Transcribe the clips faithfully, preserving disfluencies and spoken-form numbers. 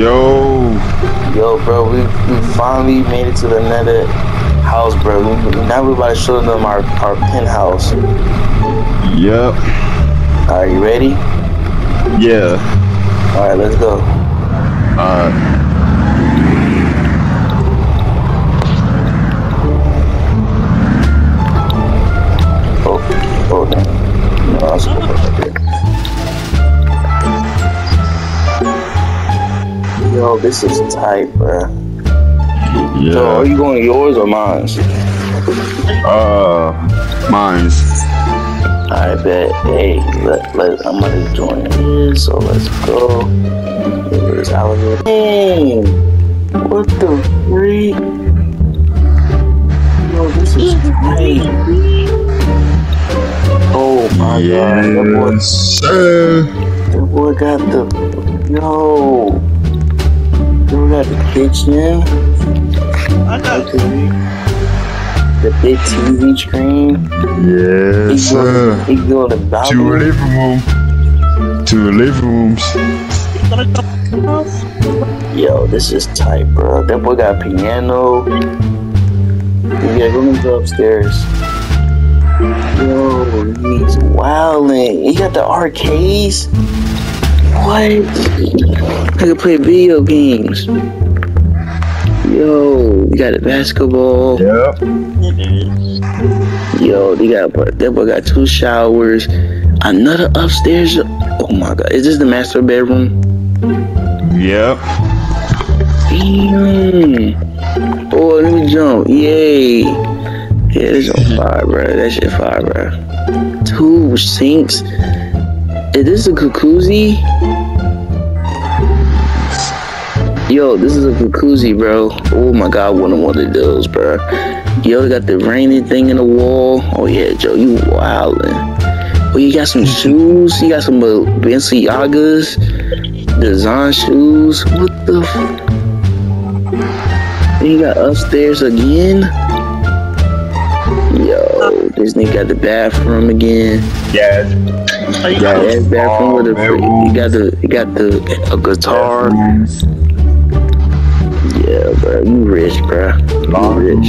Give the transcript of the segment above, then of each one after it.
Yo. Yo, bro, we, we finally made it to the nether house, bro. We, now we're about to show them our, our penthouse. Yep. Are you ready? Yeah. Alright, let's go. Alright. Oh, oh, damn. No, I was gonna put that there. Yo, this is tight, bro. Yeah. So, are you going yours or mine's? Uh, mine's. Alright, bet. Hey, let, let, I'm gonna join this, so let's go. This elevator. Dang! What the freak? Yo, this is tight. Oh my yes, god, that boy, sir. that boy got the, yo, you got the kitchen, I got the big T V screen. Yes, sir. He go to the Two balcony. living room. Two living rooms. Yo, this is tight, bro. That boy got a piano. Yeah, go go upstairs. Yo, he's wildin'. He got the arcades. What? I can play video games. Yo, you got a basketball. Yep. Yo, they got that boy got two showers. Another upstairs. Oh my god, is this the master bedroom? Yep. Damn. Oh, let me jump. Yay. Yeah, this on fire, bro. That shit fire, bro. Two sinks. Is this a jacuzzi? Yo, this is a jacuzzi, bro. Oh my god, I want one of those, bro. Yo, got the raining thing in the wall. Oh yeah, Joe, you wildin'. Oh, you got some shoes. You got some uh, Balenciagas, design shoes. What the? F you got upstairs again. Yo, this nigga got the bathroom again. Yes. Yeah, that bathroom with the you got the you got the a guitar. Yeah, bro, you rich, bro. You rich.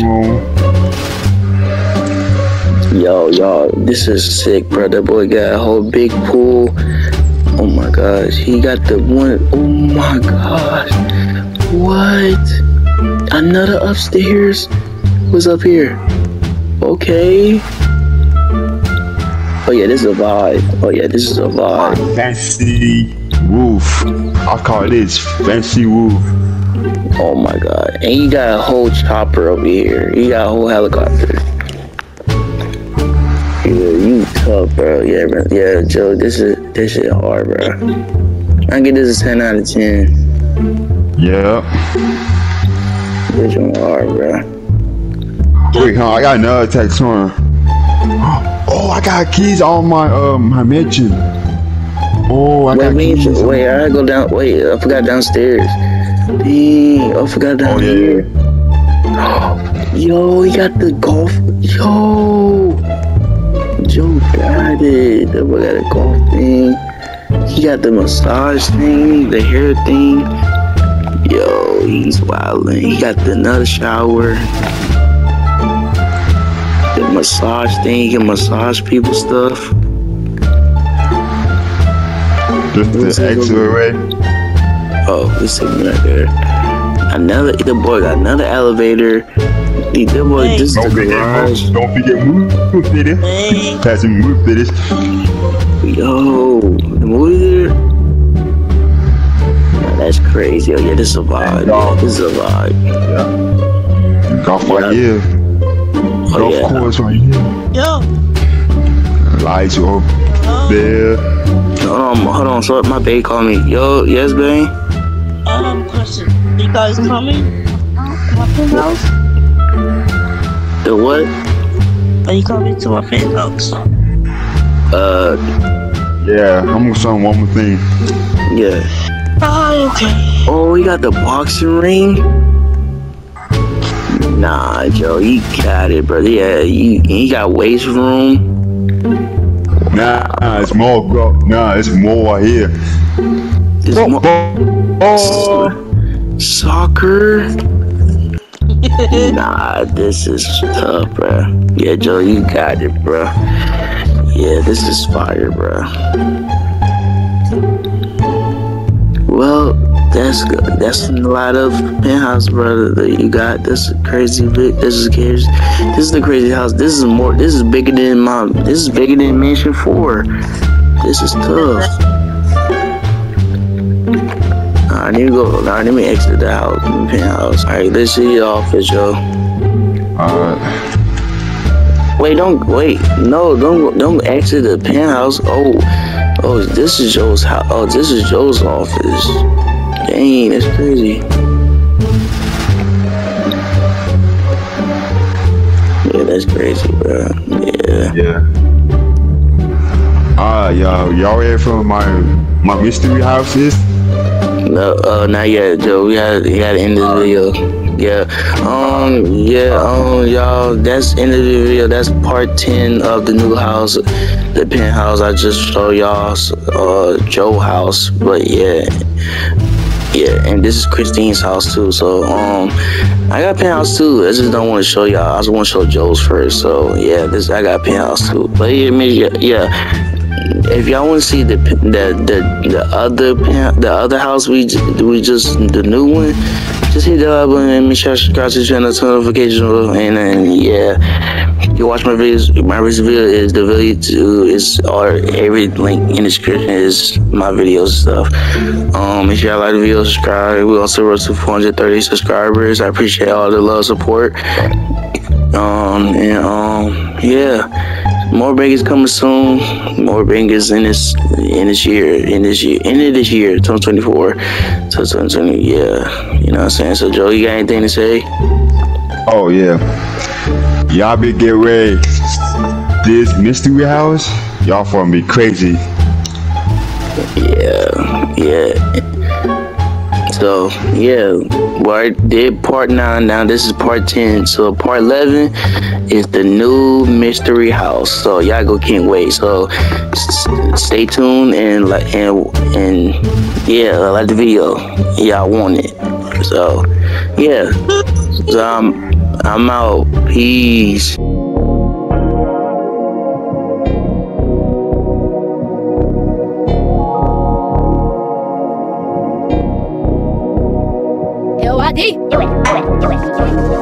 Yo, y'all, this is sick, bro. That boy got a whole big pool. Oh my gosh, he got the one. Oh my gosh, what? Another upstairs? What's up here? Okay. Oh yeah, this is a vibe. Oh yeah, this is a vibe. Fancy roof. I call this fancy roof. Oh my god. And you got a whole chopper over here. You got a whole helicopter. Yeah, you tough, bro. Yeah, bro. Yeah, Joe, this is this shit hard, bro. I get this a ten out of ten. Yep. This one hard, bro. Wait, huh? I got another text on. Oh, I got keys on my um my mansion. Oh, I wait, got wait, keys. wait, I gotta go down. Wait, I forgot downstairs. Dang, I forgot down Oh, yeah. here. Yo, he got the golf. Yo, Joe got it. That boy got a golf thing. He got the massage thing, the hair thing. Yo, he's wildin'. He got the another shower. The massage thing, he can massage people stuff. Just the X-ray. Oh, this is right there. Another, the boy got another elevator. The boy, Hey. this is Don't the forget, garage. don't forget move theater. Hey. Passing move theaters. Yo, the movie theater. Nah, that's crazy. Oh yeah, this is a vibe. Yeah, this is a vibe. Yeah. Golf right here. Oh Golf yeah. course right here. Yo. Lights over Um, there. Hold on, hold on. So my babe called me. Yo, yes, babe. um, question. You guys coming? To my penthouse? The what? Are you coming to my penthouse? Uh, Yeah, I'm gonna show one more thing. yeah. Oh, okay. Oh, he got the boxing ring. Nah, Joe, you got it, bro. Yeah, you. He got weight room. Nah, nah, it's more, bro. Nah, it's more here. It's Oh, more oh. soccer. Nah, this is tough, bro. Yeah, Joe, you got it, bro. Yeah, this is fire, bro. Well, that's good. That's a lot of penthouse, brother. That you got. This is crazy big. This is crazy. This is the crazy house. This is more. This is bigger than my. This is bigger than Mansion Four. This is tough. I need to go. Alright, let me exit the house, the penthouse. All right, let's see the office, yo. Alright. Wait, don't wait. No, don't don't exit the penthouse. Oh, oh, this is Joe's house. Oh, this is Joe's office. Dang, that's crazy. Yeah, that's crazy, bro. Yeah. Yeah. Ah, uh, y'all, y'all ready for my my mystery houses? No, uh, not yet, Joe. We gotta, we gotta end this video. Yeah, um, yeah, um, y'all, that's end of the video. That's part ten of the new house, the penthouse I just showed y'all, uh, Joe house. But yeah, yeah, and this is Christine's house too. So, um, I got penthouse too. I just don't want to show y'all. I just want to show Joe's first. So yeah, this I got penthouse too. But yeah, yeah, yeah. If y'all want to see the the the the other the other house we we just the new one, just hit the like button and make sure to subscribe to the channel, turn notifications on, and then yeah, you watch my videos. My recent video is the video to is or every link in the description is my videos and stuff. Um, if y'all like the video, subscribe. We also rose to four hundred thirty subscribers. I appreciate all the love, support. Um and um yeah. More bangers coming soon. More bangers in this in this year, in this year, in this year, twenty twenty-four. So twenty twenty, yeah. You know what I'm saying? So Joe, you got anything to say? Oh yeah. Y'all be get ready. This mystery house, y'all for me crazy. Yeah, yeah. So yeah, well, I did part nine. Now this is part ten. So part eleven is the new mystery house. So y'all go can't wait. So s stay tuned and like and and yeah, like the video. Y'all want it. So yeah. So I'm I'm out. Peace. Yo, I D. Do it, do it, do it, do it.